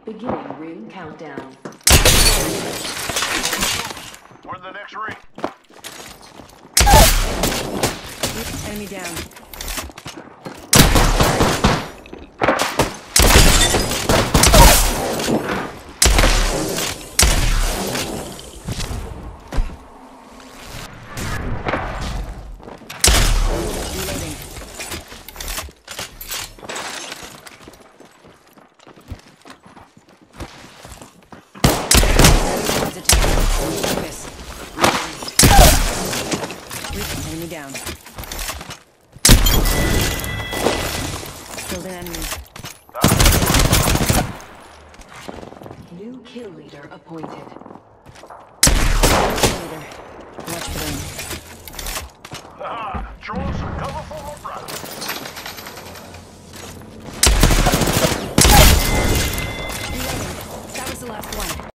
Beginning ring countdown. We're in the next ring. Enemy down. Reloading. Focus. Enemy down. Killed an enemy. New kill leader appointed. Leader. Watch for them. Draw some cover for my brother. Reloading. That was the last one.